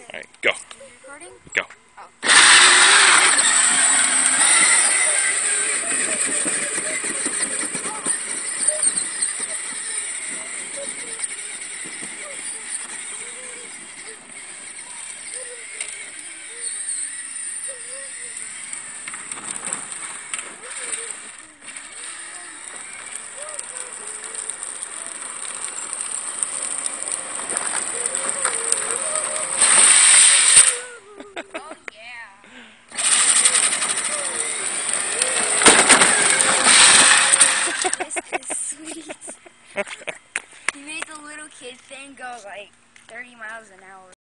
Alright, go. Recording? Go. Oh yeah. This is sweet. You made the little kid thing go like 30 miles an hour.